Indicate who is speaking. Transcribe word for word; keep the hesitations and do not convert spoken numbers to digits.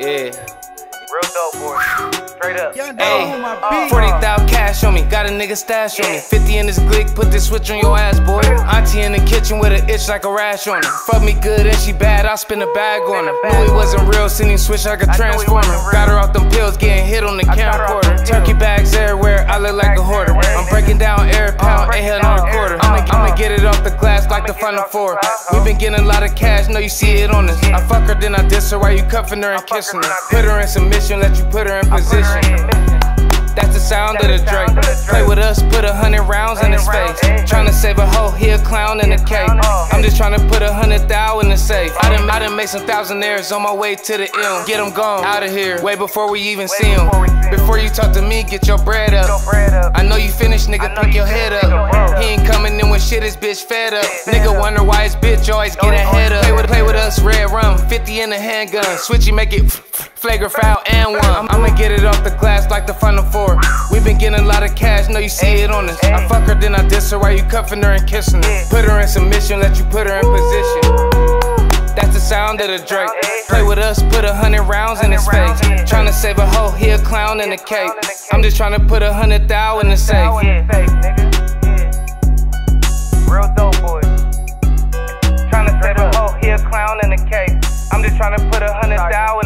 Speaker 1: Yeah.
Speaker 2: Real dope, boy. Straight up.
Speaker 1: Hey, forty thousand cash on me, got a nigga stash on me. fifty in this glick, put this switch on your ass, boy. Auntie in the kitchen with an itch like a rash on her. Fuck me good and she bad, I'll spin a bag on her. Knew he wasn't real, seen him switch like a transformer. Got her off them pills, getting hit on the camcorder. Turkey bags everywhere, I look like a hoarder. I'm breaking down every pound, ain't held on a quarter. I'ma, I'ma get it off the glass like the Final Four. We been getting a lot of cash, know you see it on us. I fuck her, then I diss her while you cuffing her and kissing her. Put her in submission, let you put her in position. That's the sound of the Drake. Play with us, put a hundred rounds in his face. Tryna save a hoe, he a clown in a cape. I'm just tryna put a hundred thou in the safe. I done, I done made some thousandaires on my way to the M. Get them gone, out of here, way before we even see them. Before you talk to me, get your bread up. I know you finished, nigga, pick your head up. He ain't coming in when shit, his bitch fed up. Nigga wonder why his bitch always get ahead up. Play with, play with us, red rum, fifty in the handgun. Switchy, make it flagrant foul and one. I'ma get it off the glass like the Final Four. We been getting a lot of cash, know you see it on us. I fuck her, then I diss her while you cuffing her and kissing her. Put her in submission, let you put her in position. That's the sound of the Drake. Play with us, put a hundred rounds in his face. Tryna save a hoe, he a clown in a cape. I'm just tryna put a hundred thou in the safe.
Speaker 2: Real dope, boy. Tryna save a hoe, he a clown in a cape. I'm just tryna put a hundred thou